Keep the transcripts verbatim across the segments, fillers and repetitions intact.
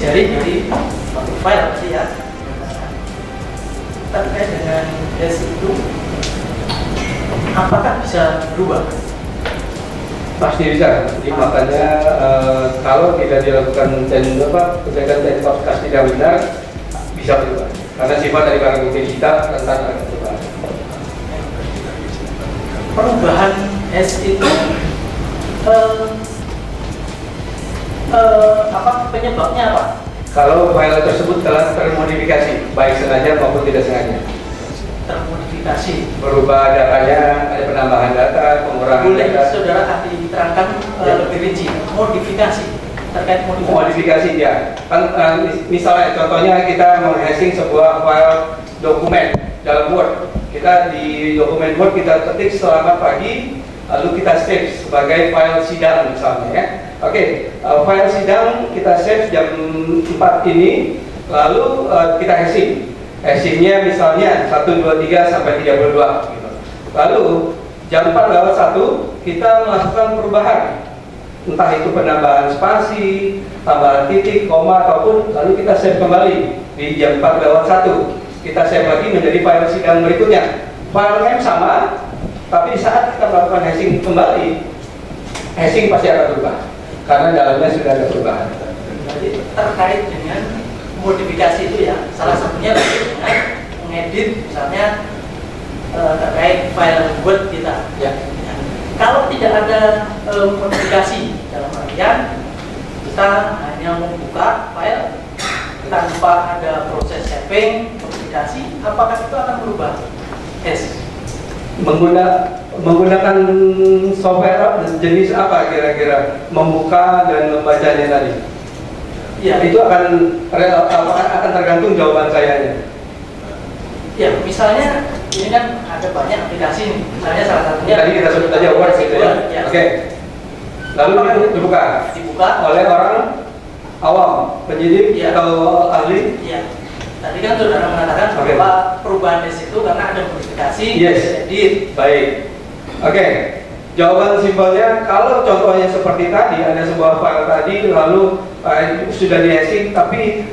dipelajari dari suatu file sih ya. Terkait dengan hash itu, apakah bisa berubah? Pasti bisa. Jadi makanya uh, kalau tidak dilakukan dan apa perbaikan teknik pasti tidak benar bisa berubah. Karena sifat dari barang bukti digital rentan akan berubah. Perubahan hash itu uh, uh, apa penyebabnya apa? Kalau file tersebut telah termodifikasi, baik sengaja maupun tidak sengaja. Termodifikasi. Berubah datanya, ada penambahan data, pengurangan Boleh data. saudara ahli diterangkan Ya. uh, lebih rinci modifikasi terkait modifikasi. Modifikasi ya. Kan uh, misalnya contohnya kita menghashing sebuah file dokumen dalam Word. Kita di dokumen Word kita ketik selamat pagi, lalu kita save sebagai file sidang misalnya ya. Oke, okay, uh, file sidang kita save jam empat ini, lalu uh, kita hashing. Hashingnya misalnya satu, dua, tiga sampai tiga puluh dua gitu. Lalu jam empat lewat satu kita melakukan perubahan, entah itu penambahan spasi, tambahan titik, koma ataupun lalu kita save kembali di jam empat lewat satu. Kita save lagi menjadi file sidang berikutnya. File name sama, tapi saat kita melakukan hashing kembali, hashing pasti akan berubah karena dalamnya sudah ada perubahan. Jadi terkait dengan modifikasi itu ya, salah satunya dengan mengedit misalnya e, terkait file Word kita. Ya. Kalau tidak ada e, modifikasi dalam artian kita hanya membuka file tanpa ada proses saving, modifikasi, apakah itu akan berubah hash? Mengguna, menggunakan software jenis apa kira-kira membuka dan membacanya tadi? Ya, itu akan akan tergantung jawaban saya. Ya, misalnya ini kan ada banyak aplikasi nih. Misalnya salah satunya tadi kita sebut aja Word gitu ya. Ya. Oke. Lalu dibuka dibuka oleh orang awam, penyidik ya. atau ahli. Iya. Tadi kan saudara mengatakan okay. bahwa perubahan hash itu karena ada modifikasi, yes. edit. Baik. Oke. Okay. Jawaban simpelnya, kalau contohnya seperti tadi, ada sebuah file tadi, lalu uh, sudah di hashing, tapi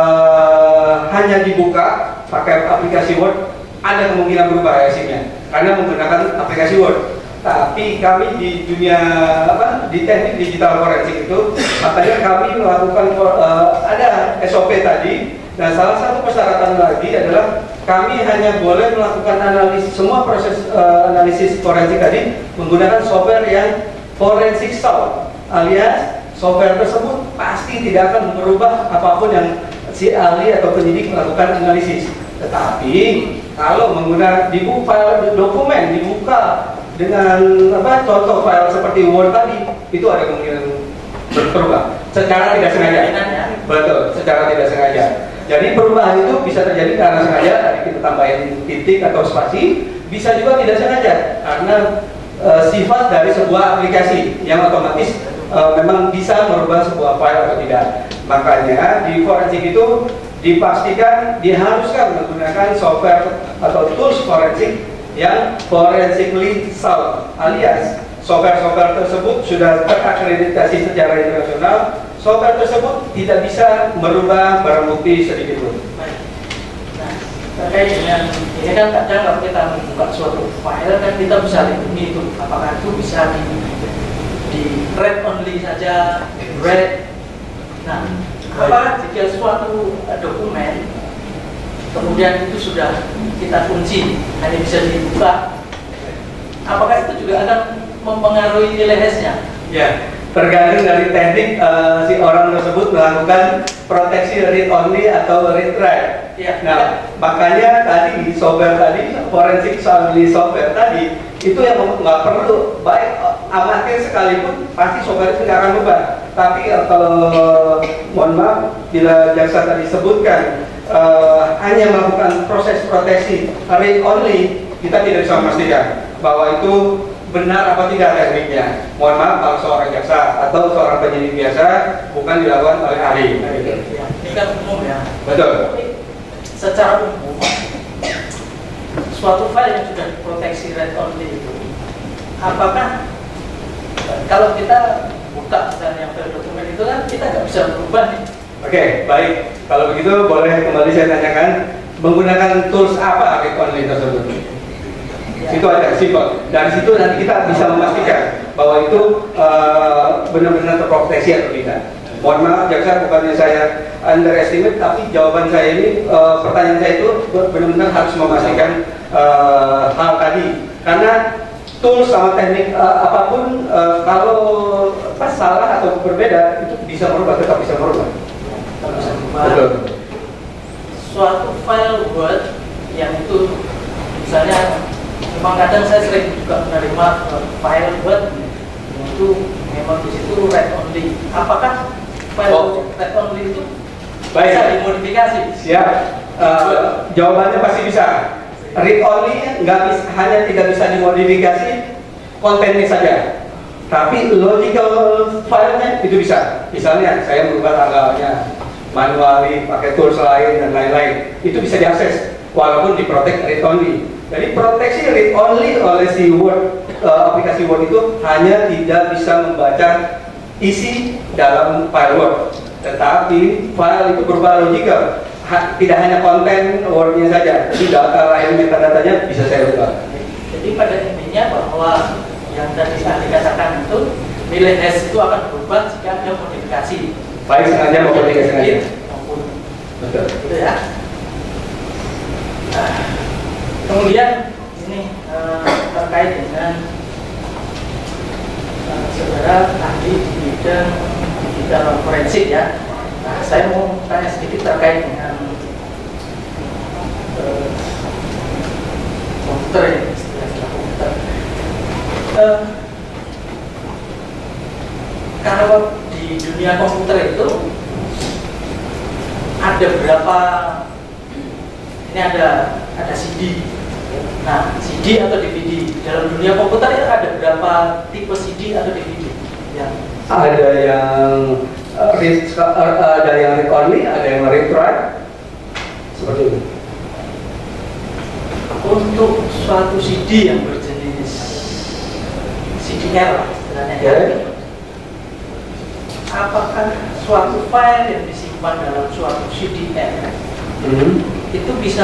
uh, hanya dibuka pakai aplikasi Word, ada kemungkinan berubah hashingnya, karena menggunakan aplikasi Word. Tapi kami di dunia apa, di teknik digital forensik itu, makanya kami melakukan uh, ada S O P tadi. Nah, salah satu persyaratan lagi adalah kami hanya boleh melakukan analisis semua proses uh, analisis forensik tadi menggunakan software yang forensic sound, alias software tersebut pasti tidak akan merubah apapun yang si ahli atau penyidik melakukan analisis. Tetapi kalau menggunakan dibuka file dokumen dibuka dengan apa contoh file seperti Word tadi, itu ada kemungkinan berubah secara tidak sengaja. Betul, secara tidak sengaja. Jadi perubahan itu bisa terjadi karena sengaja, tadi kita tambahin titik atau spasi, bisa juga tidak sengaja karena e, sifat dari sebuah aplikasi yang otomatis e, memang bisa merubah sebuah file atau tidak. Makanya di forensik itu dipastikan diharuskan menggunakan software atau tools forensik yang forensically sound, alias software-software tersebut sudah terakreditasi secara internasional. Software tersebut tidak bisa merubah barang bukti sedikit pun. Nah, terkait dengan ini kan kadang kalau kita membuka suatu file kan kita bisa lindungi itu, apakah itu bisa di di read only saja, read. Nah, apakah jika suatu dokumen kemudian itu sudah kita kunci hanya bisa dibuka, apakah itu juga akan mempengaruhi nilai hashnya? Ya, tergantung dari teknik uh, si orang tersebut melakukan proteksi read only atau read write. Ya, nah, ya. Makanya tadi software tadi, forensic software tadi itu yang nggak perlu baik amatir sekalipun pasti software itu nggak akan berubah. Tapi uh, kalau mohon maaf bila jaksa tadi sebutkan uh, hanya melakukan proses proteksi read only, kita tidak bisa memastikan bahwa itu benar apa tidak tekniknya. Mohon maaf kalau seorang jaksa atau seorang penyidik biasa bukan dilakukan oleh ahli. Ya, ini kan umum ya. Betul. Secara umum, suatu file yang sudah diproteksi read only itu, apakah kalau kita buka misalnya file dokumen itu kan kita nggak bisa berubah nih Oke, baik. Kalau begitu boleh kembali saya tanyakan, menggunakan tools apa read only tersebut? Itu aja, simple. Dari situ nanti kita bisa memastikan bahwa itu uh, benar-benar terproteksi atau tidak. Mohon maaf jaksa, bukannya saya underestimate, tapi jawaban saya ini, uh, pertanyaan saya itu benar-benar harus memastikan uh, hal tadi. Karena tools sama teknik uh, apapun, uh, kalau pas salah atau berbeda, itu bisa merubah, tetap bisa merubah. Tetap bisa merubah. Betul. Suatu file Word yang itu, misalnya, memang kadang saya sering juga menerima file Word yang itu memang di situ read only. Apakah file Oh. read only itu Baik. bisa dimodifikasi? Siap. Uh, jawabannya pasti bisa. Read only nggak bisa, hanya tidak bisa dimodifikasi kontennya saja, tapi logical filenya itu bisa. Misalnya saya merubah tanggalnya manually pakai tools lain dan lain-lain, itu bisa diakses walaupun diprotek read only. Jadi proteksi read only oleh si Word, uh, aplikasi Word itu hanya tidak bisa membaca isi dalam file Word, tetapi file itu berupa logical. Ha, tidak hanya konten Word-nya saja, jadi data lain, metadata-nya bisa saya ubah. Jadi pada intinya bahwa yang tadi saya dikatakan itu nilai hash itu akan berubah jika ada modifikasi. Baik sengaja maupun tidak sengaja. Maupun Betul. gitu ya. Nah, kemudian ini uh, terkait dengan uh, saudara tadi di bidang digital forensik ya. Nah, saya mau tanya sedikit terkait dengan uh, komputer ini, istilah komputer. Uh, kalau di dunia komputer itu ada berapa? Ini ada ada C D. Nah, C D atau D V D dalam dunia komputer itu ada berapa tipe C D atau D V D? Yang Ada yang uh, read, uh, ada yang read only, ada yang read write, seperti itu. Untuk suatu C D yang berjenis C D R istilahnya ya, apakah suatu file yang disimpan dalam suatu C D R Hmm. itu bisa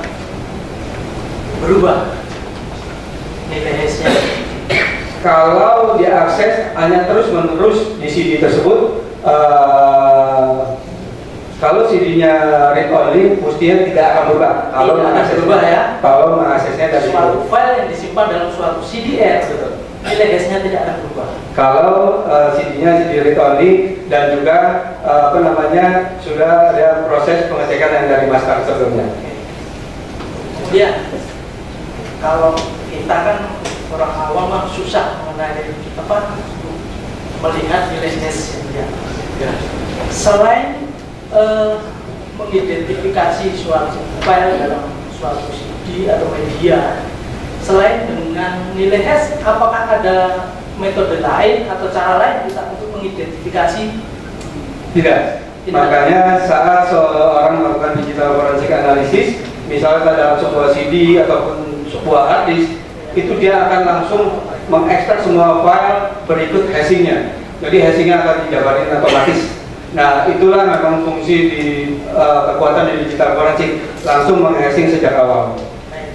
berubah nilai hash-nya? Kalau diakses hanya terus-menerus di C D tersebut, uh, kalau C D-nya read only, mestinya tidak akan berubah. Kalau Tidak akan mengaksesnya- berubah ya. Kalau mengaksesnya dari Suatu file yang disimpan dalam suatu C D R, nilai hash-nya tidak akan berubah. Kalau uh, C D-nya C D read only dan juga uh, apa namanya sudah ada proses pengecekan yang dari master sebelumnya. Kemudian kalau kita kan orang awam mah susah mengenai apa melihat nilai hash ya. Selain eh, mengidentifikasi suatu file dalam suatu C D atau media, selain dengan nilai hash, apakah ada metode lain atau cara lain kita untuk mengidentifikasi? Tidak. Tidak. Makanya saat seorang melakukan digital forensik analisis, misalnya dalam sebuah C D ataupun sebuah hard disk, itu dia akan langsung mengekstrak semua file berikut hashingnya. Jadi hashingnya akan dijabarin otomatis. Nah, itulah memang fungsi di uh, kekuatan di digital forensik, langsung menghashing sejak awal. Baik.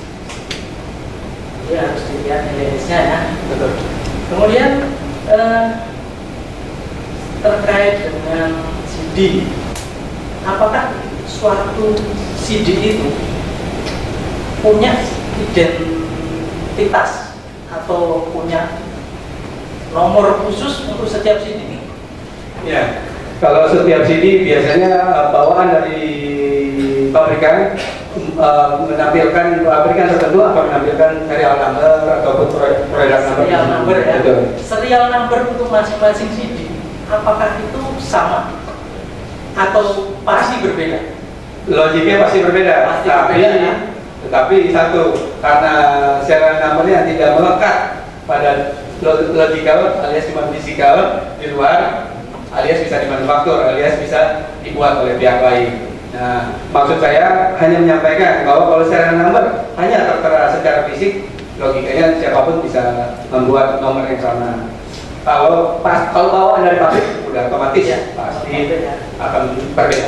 Jadi harus dilihat nilai hash-nya ya. Betul. Kemudian eh, terkait dengan C D, apakah suatu C D itu punya identitas atau punya nomor khusus untuk setiap C D? Ya, kalau setiap C D biasanya uh, bawaan dari pabrikan uh, menampilkan pabrikan tertentu akan menampilkan serial number ataupun produk number. Serial number ya. Betul. Serial number untuk masing-masing C D, apakah itu sama atau pasti berbeda? Logiknya pasti berbeda, Pasti tapi berbeda, ya? tetapi satu karena serial numbernya tidak melekat pada logical alias cuma fisikal di luar, alias bisa dimanufaktur, alias bisa dibuat oleh pihak lain. Nah, maksud saya hanya menyampaikan bahwa kalau serial number hanya tertera secara fisik, logikanya siapapun bisa membuat nomor yang sama. Kalau pas kalau bawaan dari pabrik udah otomatis Ya, pasti ya. akan berbeda.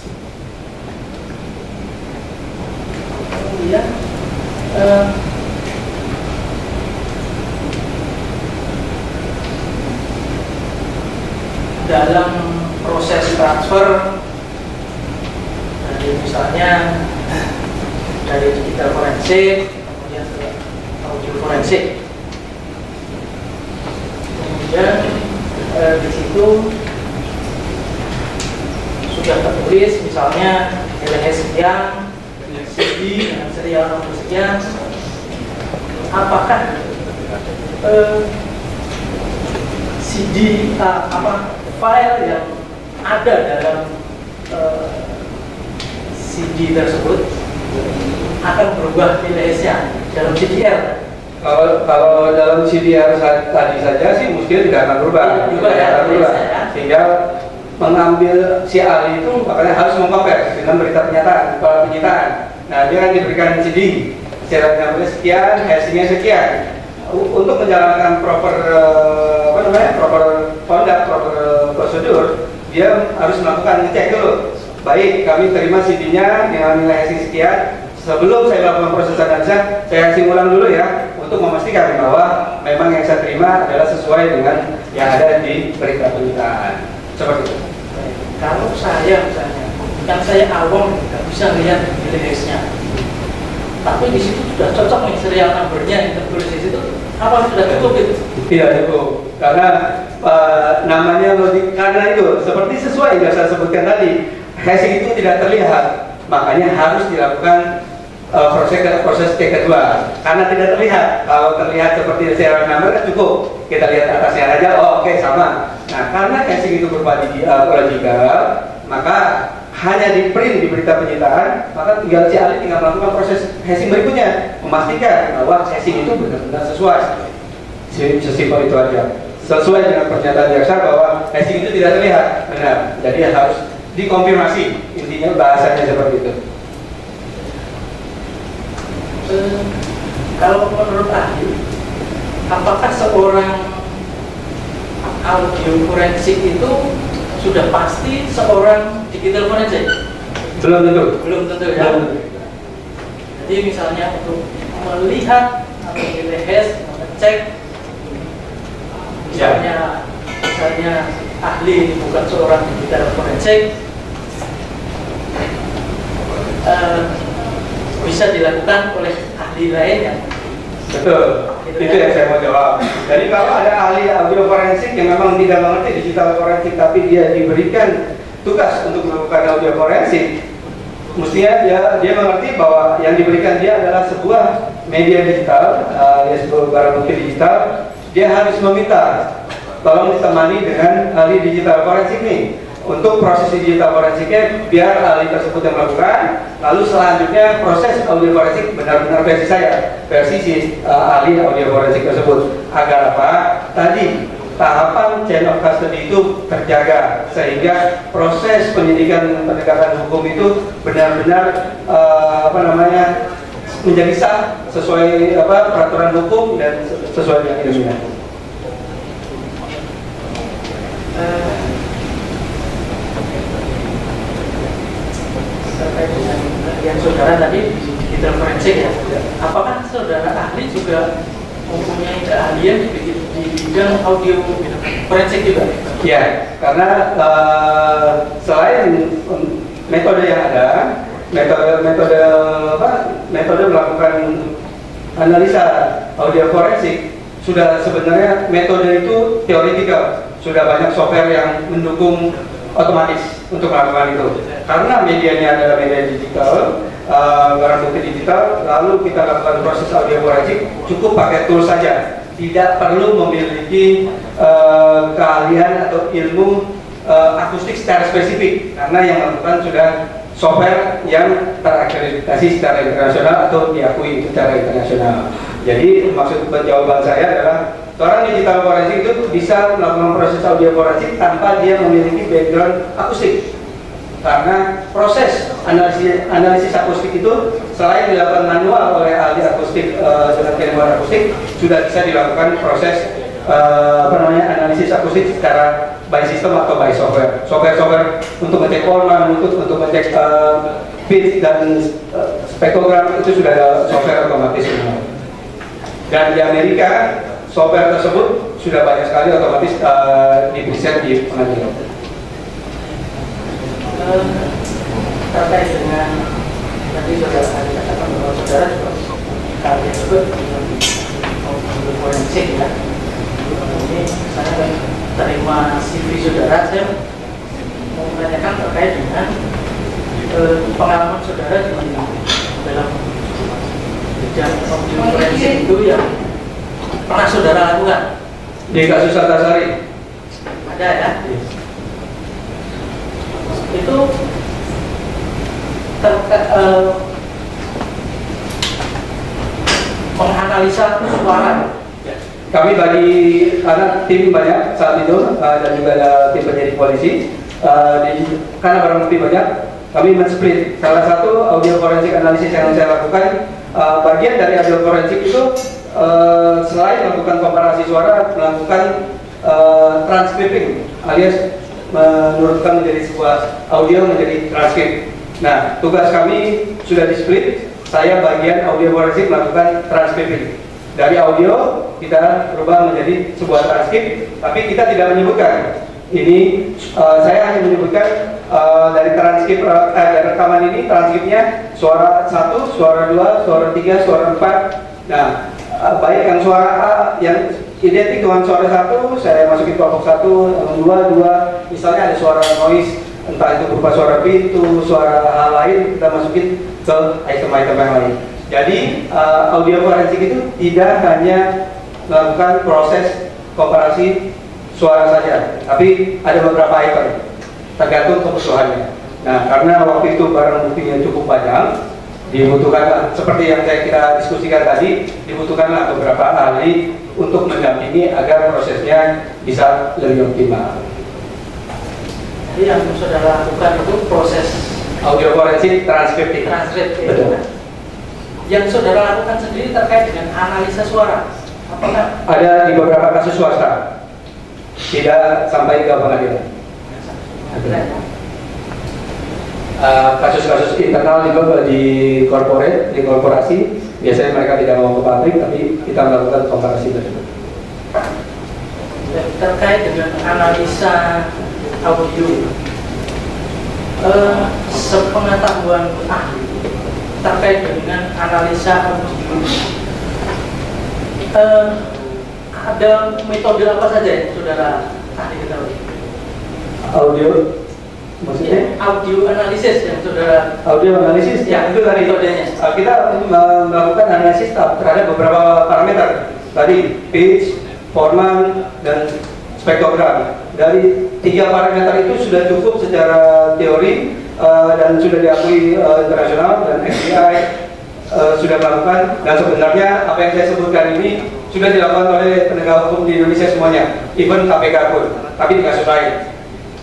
Kemudian eh, dalam proses transfer dari misalnya dari digital forensik kemudian ke audio forensik, kemudian eh, di situ sudah tertulis misalnya L S sekian, C D dengan serial nomor sekian, apakah eh, C D uh, apa file yang ada dalam uh, C D tersebut akan berubah nilainya dalam C D R? Kalau kalau dalam C D R sa tadi saja sih mungkin tidak akan berubah, Tidak berubah ya, akan berubah. ya. Sehingga mengambil si ahli itu makanya harus mengcompare dengan berita pernyataan kepala penyitaan. Nah, dia kan diberikan C D, serial nomornya sekian, hashingnya sekian. Untuk menjalankan proper uh, apa namanya proper conduct, proper uh, prosedur, dia harus melakukan ngecek dulu. Baik, kami terima C D-nya dengan nilai hashing sekian. Sebelum saya melakukan proses analisa, saya hashing ulang dulu ya untuk memastikan bahwa memang yang saya terima adalah sesuai dengan yang ada di berita penyitaan. Seperti itu. Kalau saya misalnya, kan saya awam nggak bisa lihat nilai hashnya, tapi di situ sudah cocok nih serial numbernya yang tertulis di situ, apa sudah cukup itu? Tidak cukup, karena uh, namanya logik, karena itu seperti sesuai yang saya sebutkan tadi, hashing itu tidak terlihat, makanya harus dilakukan uh, proses proses T kedua, karena tidak terlihat. Kalau terlihat seperti serial number kan cukup, kita lihat atasnya aja, oh oke okay, sama. Nah, karena hashing itu berupa uh, logikal, maka hanya di print di berita penyitaan, maka tinggal si ahli tinggal melakukan proses hashing berikutnya, memastikan bahwa hashing itu benar-benar sesuai. Sesimpel itu aja. Sesuai dengan pernyataan jaksa bahwa hashing itu tidak terlihat benar. Jadi harus dikonfirmasi. Intinya bahasanya seperti itu. Eh, kalau menurut ahli, apakah seorang audio forensik itu sudah pasti seorang digital forensik? Belum tentu. Belum tentu ya. Belum tentu. Jadi misalnya untuk melihat atau nilai hash, mengecek, misalnya, misalnya ahli bukan seorang digital forensik, eh, bisa dilakukan oleh ahli lain yang betul. Itu yang saya mau jawab. Jadi kalau ada ahli audio forensik yang memang tidak mengerti digital forensik tapi dia diberikan tugas untuk melakukan audio forensik, mestinya dia dia mengerti bahwa yang diberikan dia adalah sebuah media digital, alias uh, barang bukti digital. Dia harus meminta tolong ditemani dengan ahli digital forensik nih untuk proses digital forensiknya, biar ahli tersebut yang melakukan. Lalu selanjutnya proses audio forensik benar-benar versi saya, versi si uh, ahli audio forensik tersebut. Agar apa? Tadi tahapan chain of custody itu terjaga sehingga proses penyidikan penegakan hukum itu benar-benar uh, apa namanya menjadi sah sesuai apa peraturan hukum dan sesuai dengan ilmiah. uh, terkait dengan yang saudara tadi di digital forensik ya, apakah saudara ahli juga mempunyai keahlian di, di bidang audio forensik juga? Ya, karena uh, selain metode yang ada, metode metode apa metode melakukan analisa audio forensik sudah sebenarnya metode itu teoretikal, sudah banyak software yang mendukung otomatis untuk melakukan itu. Karena medianya adalah media digital, uh, barang bukti digital, lalu kita lakukan proses audio forensik cukup pakai tool saja, tidak perlu memiliki uh, keahlian atau ilmu uh, akustik secara spesifik, karena yang melakukan sudah software yang terakreditasi secara internasional atau diakui secara internasional. Jadi maksud jawaban saya adalah seorang digital forensik itu bisa melakukan proses audio forensik tanpa dia memiliki background akustik. Karena proses analisis, analisis akustik itu selain dilakukan manual oleh ahli akustik e, dengan kemampuan akustik, sudah bisa dilakukan proses uh, apa namanya analisis akustik secara by system atau by software. Software-software untuk ngecek Polman, untuk untuk ngecek uh, pitch dan uh, spektrogram itu sudah ada software otomatis semua. Dan di Amerika software tersebut sudah banyak sekali otomatis uh, dipreset di pengadilan. Terkait dengan tadi saudara tadi katakan bahwa saudara juga kalian sebut forensik ya. Ini saya kan terima C V saudara, saya mau menanyakan terkait dengan eh, pengalaman saudara di dalam bidang forensik itu yang pernah saudara lakukan Di kasus Antasari ada ya? Itu terkait eh, menganalisa suara. kami bagi karena tim banyak saat itu uh, dan juga ada tim penyidik polisi uh, di, karena barang bukti banyak kami men-split. Salah satu audio forensik analisis yang saya lakukan, uh, bagian dari audio forensik itu uh, selain melakukan komparasi suara, melakukan uh, transcripting alias menurunkan menjadi sebuah audio menjadi transkrip. Nah, tugas kami sudah di-split. Saya bagian audio forensik melakukan transcripting. Dari audio kita rubah menjadi sebuah transkrip, tapi kita tidak menyebutkan. Ini uh, saya hanya menyebutkan uh, dari transkrip uh, dari rekaman ini transkripnya suara satu, suara dua, suara tiga, suara empat. Nah, uh, baik yang suara A yang identik dengan suara satu, saya masukin kelompok satu, yang dua, dua. Misalnya ada suara noise, entah itu berupa suara pintu, suara hal lain, kita masukin ke item-item yang lain. Jadi uh, audio forensik itu tidak hanya melakukan proses komparasi suara saja, tapi ada beberapa item tergantung kebutuhannya. Nah, karena waktu itu barang buktinya cukup banyak, dibutuhkan seperti yang saya kita diskusikan tadi, dibutuhkanlah beberapa ahli untuk mendampingi agar prosesnya bisa lebih optimal. Jadi yang saudara lakukan itu proses audio forensik transkriptif. Transkriptif. Betul. Yang saudara lakukan sendiri terkait dengan analisa suara, apakah ada di beberapa kasus swasta, tidak sampai ke pengadilan. Uh, kasus-kasus internal juga di corporate, di korporasi, biasanya mereka tidak mau ke pabrik, tapi kita melakukan komparasi tersebut. Terkait dengan analisa audio, uh, sepengetahuan ahli terkait dengan analisa audio, uh, ada metode apa saja yang saudara ahli ketahui? Audio, maksudnya? Ya, audio analisis yang saudara. Audio analisis, ya itu tadi metodenya. Uh, kita melakukan analisis terhadap beberapa parameter. Tadi pitch, Forman, dan spektrogram. Dari tiga parameter itu sudah cukup secara teori. Uh, dan sudah diakui uh, internasional dan F B I uh, sudah melakukan, dan sebenarnya apa yang saya sebutkan ini sudah dilakukan oleh penegak hukum di Indonesia semuanya, even K P K pun, tapi di kasus lain.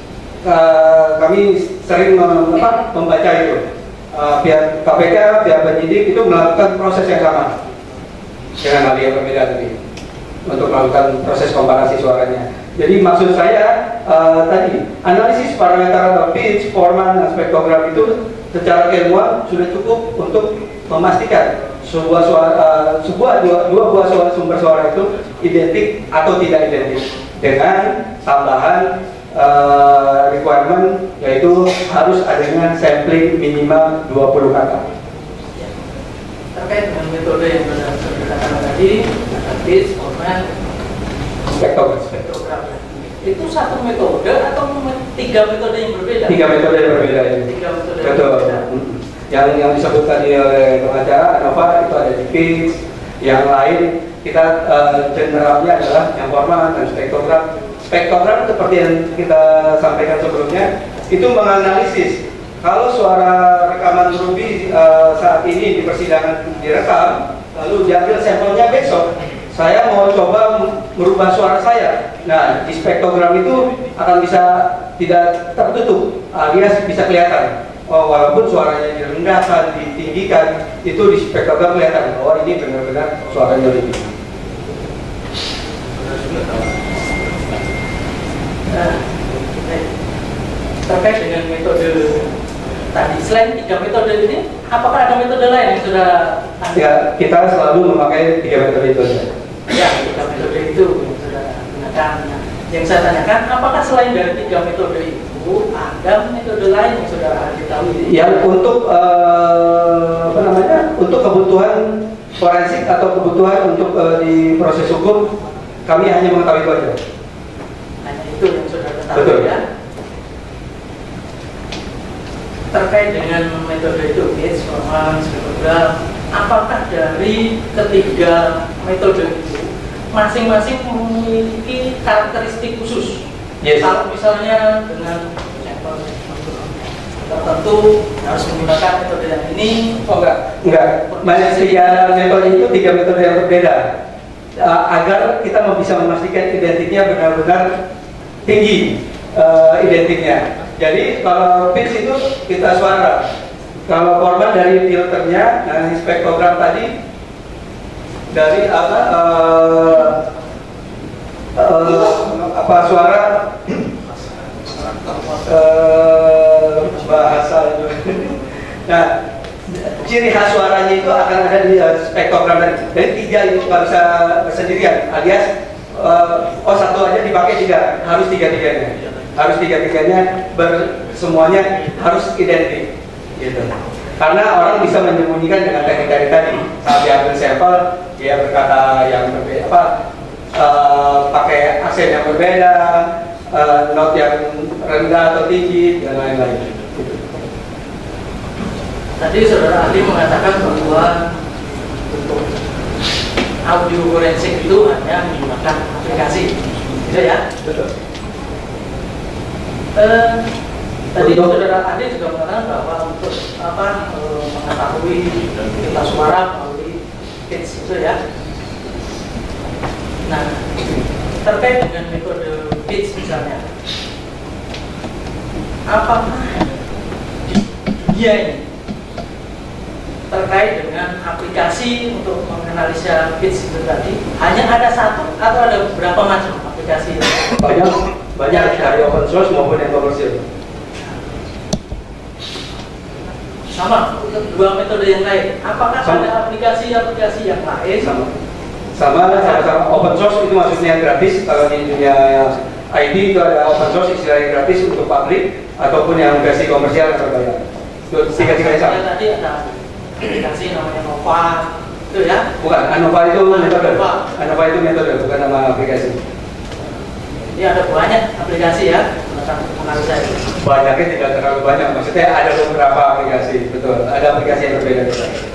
Uh, kami sering mem apa, membaca itu, uh, pihak K P K, pihak penyidik itu melakukan proses yang sama dengan hal yang berbeda tadi untuk melakukan proses komparasi suaranya. Jadi maksud saya uh, tadi analisis parameter atau pitch, Forman, dan spektrogram itu secara keilmuan sudah cukup untuk memastikan sebuah suara, uh, sebuah dua, dua buah suara sumber suara itu identik atau tidak identik, dengan tambahan uh, requirement yaitu harus adanya sampling minimal dua puluh kata. Terkait dengan metode yang sudah dikatakan tadi, pitch, Forman, Spektrogram. spektrogram, itu satu metode atau tiga metode yang berbeda? Tiga metode yang berbeda ini. Tiga metode yang Betul. berbeda. Yang yang disebut tadi oleh pengacara Nova itu ada di pitch, yang lain kita uh, generalnya adalah yang Forman dan spektrogram. Spektrogram seperti yang kita sampaikan sebelumnya itu menganalisis kalau suara rekaman Ruby uh, saat ini di persidangan direkam, lalu diambil sampelnya besok. Saya mau coba merubah suara saya. Nah, di spektrogram itu akan bisa tidak tertutup, alias bisa kelihatan. Oh, walaupun suaranya direndahkan, ditinggikan, itu di spektrogram kelihatan bahwa ini benar-benar suaranya lebih. Nah, terkait dengan metode tadi, selain tiga metode ini, apakah ada metode lain yang sudah? Ya, kita selalu memakai tiga metode itu. Ya, tiga metode itu yang sudah gunakan. Nah, yang saya tanyakan, apakah selain dari tiga metode itu ada metode lain yang sudah diketahui? Yang untuk uh, apa namanya? Untuk kebutuhan forensik atau kebutuhan untuk uh, di proses hukum, kami hanya mengetahui itu saja. Hanya itu yang sudah diketahui. Betul. Ya. Terkait dengan metode itu, Gates, Forman, spektrogram, apakah dari ketiga metode itu masing-masing memiliki karakteristik khusus? Yes. Kalau misalnya dengan sampel tertentu harus menggunakan metode yang ini, oh enggak, enggak. Banyak tiga metode itu tiga metode yang berbeda. Uh, agar kita bisa memastikan identiknya benar-benar tinggi uh, identiknya. Jadi kalau pitch itu kita suara. Kalau korban dari filternya, nah spektrogram tadi dari apa uh, uh, apa suara uh, bahasa itu. Nah, ciri khas suaranya itu akan ada di uh, spektrogram tadi. Jadi tiga itu nggak bisa sendirian, alias uh, oh satu aja dipakai tiga, harus tiga-tiganya. Harus tiga-tiganya semuanya harus identik gitu. Karena orang bisa menyembunyikan dengan teknik tadi. Saat diambil sampel, dia berkata yang berbeda, apa uh, pakai aksen yang berbeda, uh, not yang rendah atau tinggi dan lain-lain. Gitu. Tadi saudara ahli mengatakan bahwa untuk audio forensik itu hanya menggunakan aplikasi, gitu ya? Betul. Eh, tadi Untuk, saudara Ade juga mengatakan bahwa untuk apa eh, mengetahui kita suara melalui pitch itu ya. Nah, terkait dengan metode pitch misalnya, apakah dia ini terkait dengan aplikasi untuk menganalisa pitch itu tadi hanya ada satu atau ada berapa macam aplikasi? Banyak. Banyak dari open source maupun yang komersil. Sama dua metode yang lain. Apakah sama. ada aplikasi-aplikasi yang lain? Sama. Sama, sama-sama. Open source itu maksudnya gratis. Kalau di dunia I T itu ada open source istilahnya gratis untuk publik, ataupun yang versi komersial yang berbayar. Itu tiga-tiganya sama. Tadi ada aplikasi namanya Nova, itu ya? Bukan, Anova itu metode. Anova. Anova itu metode, bukan nama aplikasi. Ini ada banyak aplikasi ya tentang analisa itu. Banyaknya tidak terlalu banyak, maksudnya ada beberapa aplikasi, betul. Ada aplikasi yang berbeda.